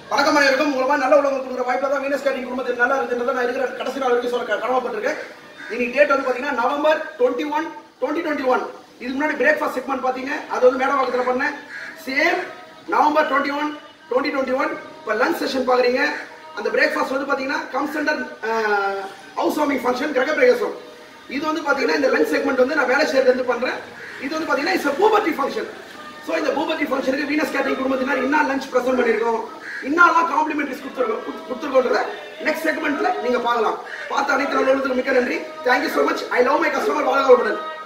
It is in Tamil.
வணக்கம் அனைவருக்கும். உங்களமா நல்ல உலகம் கொடுக்குற வாய்ப்பை தான் வீனஸ் கேட்டரிங் குடும்பத்தில் நல்லா இருக்குன்றதை நான் இருக்கிற கடைசி நாள் வரைக்கும் சொல்ல கடமைப்பட்டிருக்கேன். இன்னைக்கு டேட் வந்து பார்த்தீங்கன்னா நவம்பர் 21, 2021. இதுக்கு முன்னாடி பிரேக்ஃபாஸ்ட் செக்மெண்ட் பார்த்தீங்க, அது வந்து மேடவாக்கத்தில் பண்ணேன். Same November 21, 2021. இப்போ லஞ்ச் செஷன் பார்க்குறீங்க. அந்த பிரேக்ஃபாஸ்ட் வந்து பார்த்தீங்கன்னா comes under house warming function, கிரக பிரவேசம். இது வந்து பார்த்தீங்கன்னா இந்த லஞ்ச் செக்மெண்ட் வந்து நான் வேலை செய்யறதுலேருந்து பண்ணுறேன். இது வந்து பார்த்தீங்கன்னா இட்ஸ் பூபர்ட்டி ஃபங்க்ஷன். ஸோ இந்த பூபர்ட்டி ஃபங்க்ஷனுக்கு வீனஸ் கேட்டரிங் குடும்பத்தினர் என்ன லஞ்ச் ப்ரெசென்ட் பண்ணியிருக்கோம், இன்னும் காம்ப்ளிமெண்ட்ரிஸ் கொடுத்துருக்கோன்றத நெக்ஸ்ட் செக்மெண்ட்ல நீங்க பார்க்கலாம். பார்த்த அனைத்து நல்லவர்களுக்கு மிக்க நன்றி. Thank you so much. I love my customer. வாழ்க வளமுடன்.